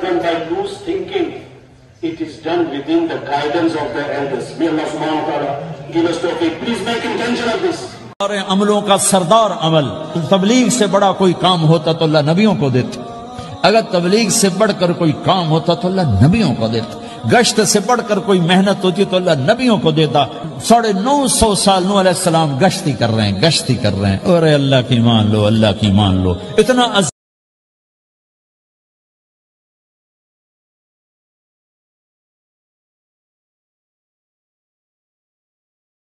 done by loose thinking. It is done within the guidance of the elders. May Allah subhanahu wa ta'ala give us tawfiq. Please make intention of this. सारे अमलों का सरदार अमल, तबलीग से बड़ा कोई काम होता तो अल्लाह नबियों को देते। अगर तबलीग से बढ़कर कोई काम होता तो अल्लाह नबियों को देता। गश्त से बढ़कर कोई मेहनत होती तो अल्लाह नबियों को देता। 950 साल नूह अलैहिस्सलाम गश्ती कर रहे हैं, गश्ती कर रहे हैं। और अल्लाह की मान लो, अल्लाह की मान लो। इतना